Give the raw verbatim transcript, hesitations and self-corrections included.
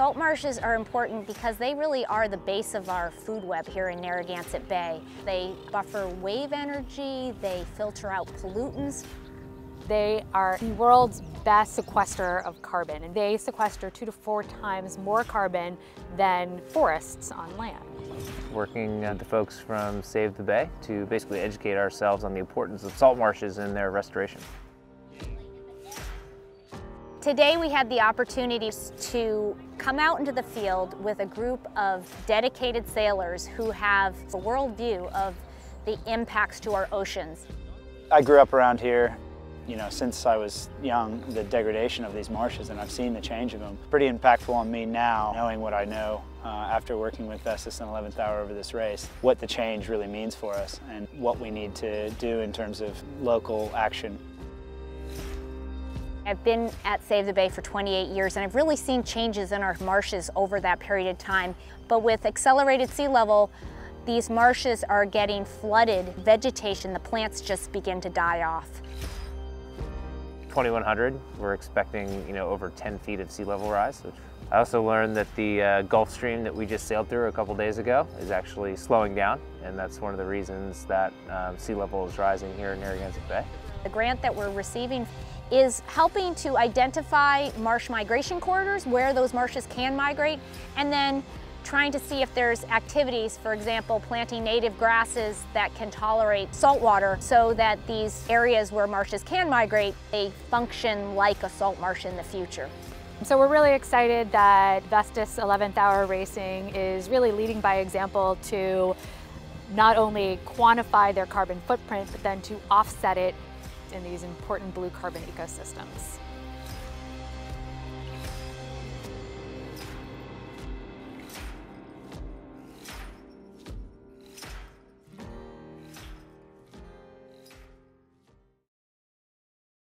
Salt marshes are important because they really are the base of our food web here in Narragansett Bay. They buffer wave energy, they filter out pollutants. They are the world's best sequester of carbon, and they sequester two to four times more carbon than forests on land. Working with the folks from Save the Bay to basically educate ourselves on the importance of salt marshes and their restoration. Today we had the opportunity to come out into the field with a group of dedicated sailors who have a worldview of the impacts to our oceans. I grew up around here, you know, since I was young, the degradation of these marshes, and I've seen the change of them. Pretty impactful on me now, knowing what I know uh, after working with Vestas and eleventh hour over this race, what the change really means for us and what we need to do in terms of local action. I've been at Save the Bay for twenty-eight years, and I've really seen changes in our marshes over that period of time. But with accelerated sea level, these marshes are getting flooded. Vegetation, the plants just begin to die off. twenty-one hundred, we're expecting, you know, over ten feet of sea level rise. Which I also learned that the uh, Gulf Stream that we just sailed through a couple days ago is actually slowing down, and that's one of the reasons that um, sea level is rising here in Narragansett Bay. The grant that we're receiving is helping to identify marsh migration corridors, where those marshes can migrate, and then trying to see if there's activities, for example, planting native grasses that can tolerate salt water so that these areas where marshes can migrate, they function like a salt marsh in the future. So we're really excited that Vestas eleventh hour Racing is really leading by example to not only quantify their carbon footprint, but then to offset it in these important blue carbon ecosystems.